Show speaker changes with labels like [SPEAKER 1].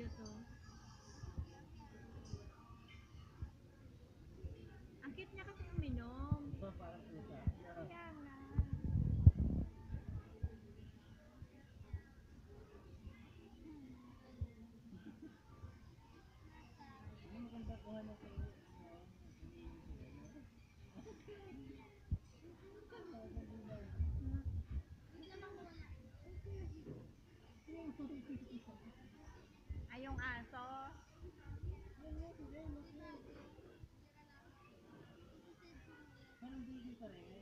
[SPEAKER 1] dito. Ang cute niya kasi uminom.
[SPEAKER 2] Parang pusa.
[SPEAKER 1] Kaya nga.
[SPEAKER 2] Ang maganda kuha na kayo.
[SPEAKER 1] Ay, yung aso.
[SPEAKER 2] Parang baby pa rin.